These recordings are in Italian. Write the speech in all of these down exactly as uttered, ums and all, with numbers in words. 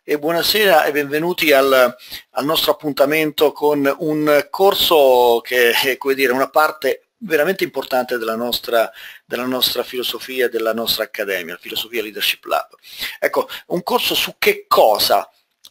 E buonasera e benvenuti al, al nostro appuntamento con un corso che è, come dire, una parte veramente importante della nostra, della nostra filosofia e della nostra accademia, la Filosofia Leadership Lab. Ecco, un corso su che cosa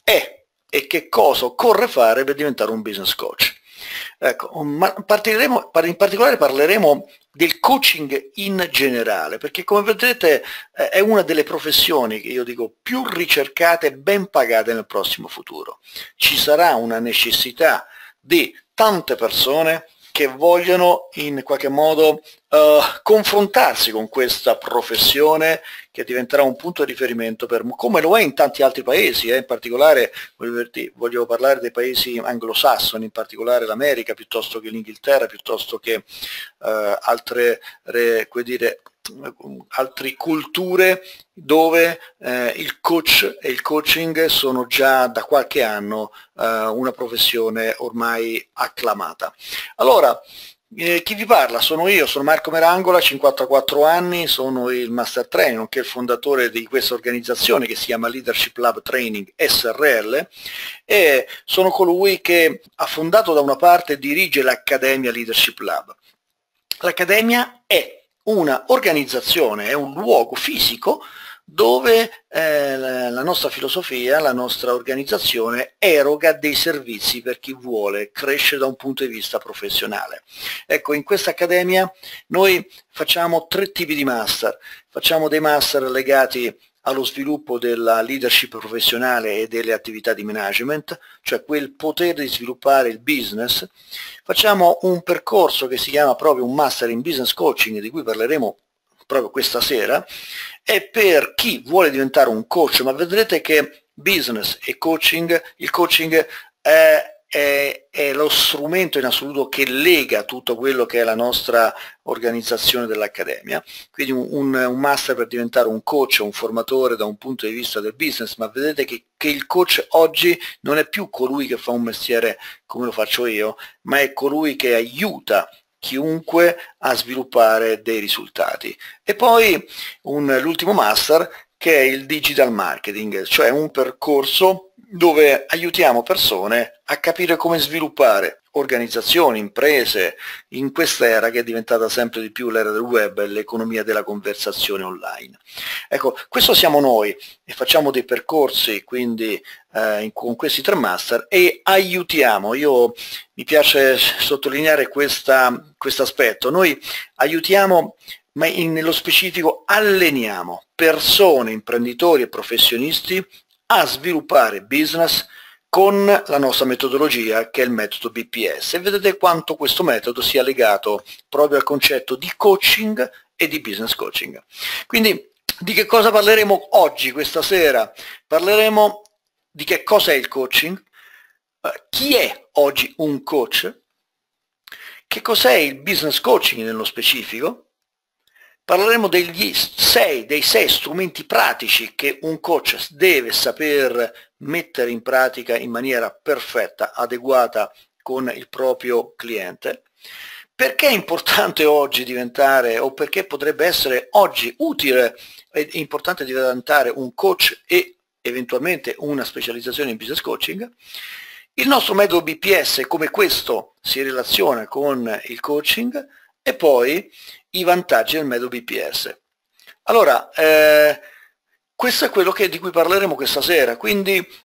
è e che cosa occorre fare per diventare un business coach. Ecco, ma partiremo, in particolare parleremo del coaching in generale, perché come vedrete eh, è una delle professioni che io dico più ricercate e ben pagate nel prossimo futuro. Ci sarà una necessità di tante persone che vogliono in qualche modo uh, confrontarsi con questa professione che diventerà un punto di riferimento per, come lo è in tanti altri paesi, eh, in particolare voglio parlare dei paesi anglosassoni, in particolare l'America piuttosto che l'Inghilterra, piuttosto che uh, altre, re, come dire, altre culture dove eh, il coach e il coaching sono già da qualche anno eh, una professione ormai acclamata. Allora, eh, chi vi parla? Sono io, sono Marco Merangola, cinquantaquattro anni, sono il Master Trainer, nonché il fondatore di questa organizzazione che si chiama Leadership Lab Training S R L e sono colui che ha fondato da una parte e dirige l'Accademia Leadership Lab. L'Accademia è una organizzazione, è un luogo fisico dove eh, la nostra filosofia, la nostra organizzazione eroga dei servizi per chi vuole crescere da un punto di vista professionale. Ecco, in questa accademia noi facciamo tre tipi di master, facciamo dei master legati allo sviluppo della leadership professionale e delle attività di management, cioè quel potere di sviluppare il business. Facciamo un percorso che si chiama proprio un Master in Business Coaching, di cui parleremo proprio questa sera, è per chi vuole diventare un coach, ma vedrete che business e coaching, il coaching è È, è lo strumento in assoluto che lega tutto quello che è la nostra organizzazione dell'Accademia, quindi un, un, un master per diventare un coach, un formatore da un punto di vista del business, ma vedete che, che il coach oggi non è più colui che fa un mestiere come lo faccio io, ma è colui che aiuta chiunque a sviluppare dei risultati. E poi l'ultimo master che è il digital marketing, cioè un percorso dove aiutiamo persone a capire come sviluppare organizzazioni, imprese, in questa era che è diventata sempre di più l'era del web e l'economia della conversazione online. Ecco, questo siamo noi e facciamo dei percorsi quindi eh, con questi tre master e aiutiamo, io mi piace sottolineare questo aspetto, noi aiutiamo ma in, nello specifico alleniamo persone, imprenditori e professionisti a sviluppare business con la nostra metodologia che è il metodo B P S e vedete quanto questo metodo sia legato proprio al concetto di coaching e di business coaching. Quindi di che cosa parleremo oggi, questa sera? Parleremo di che cosa è il coaching, chi è oggi un coach, che cos'è il business coaching nello specifico. Parleremo degli sei, dei sei strumenti pratici che un coach deve saper mettere in pratica in maniera perfetta, adeguata con il proprio cliente. Perché è importante oggi diventare, o perché potrebbe essere oggi utile e importante diventare un coach e eventualmente una specializzazione in business coaching. Il nostro metodo B P S, come questo si relaziona con il coaching, e poi i vantaggi del metodo B P S. Allora, eh, questo è quello che, di cui parleremo questa sera, quindi